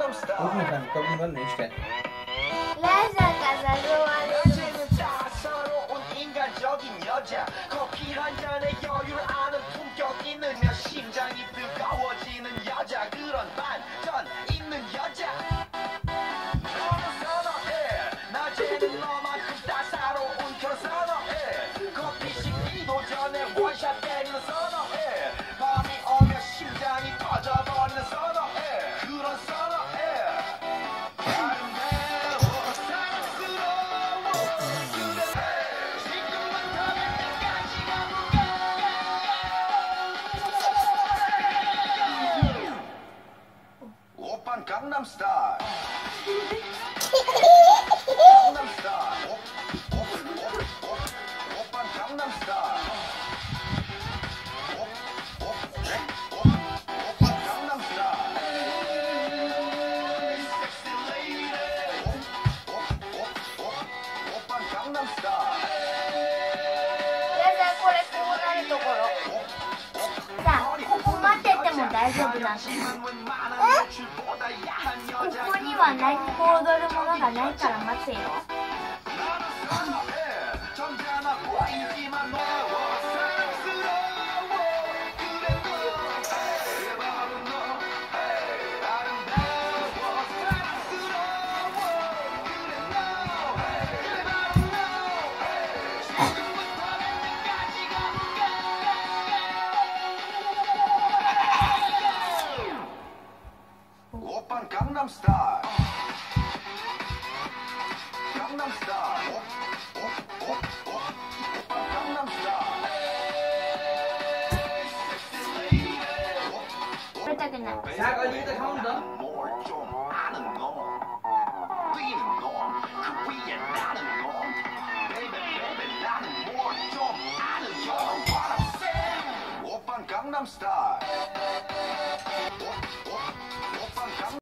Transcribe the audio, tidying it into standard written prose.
Hogy mondtam, van Isten. Lezzek ezzel 인간적인 여자 커피 한 잔에 여유를 아는 품격 있는 여 심장이 뜨거워지는 여자 그런 반전 있는 여자 너는 선어해 낮에는 너만큼 따사로운 그런 선어해 커피 식기도 전에 원샷 때리는 선어해 밤이 오면 심장이 터져버리는 선어해 그런 선어해 Gangnam Style. Gangnam Style. Oppan Gangnam Style. Oppan Gangnam Style. Sexy lady. Oppan Gangnam Style. これこうなるところさあここ待ってても大丈夫なんですここには何も踊るものがないから待つよ Oppan Gangnam Style. Gangnam Style. Oppan Gangnam Style. これだけない 자, 거기다 가면 더. 뭘 좀 아는 놈. 뛰는 놈. 그 위에 나는 놈. Baby, baby, 나는 뭘 좀 아는 놈. What I'm saying. Oppan Gangnam Style.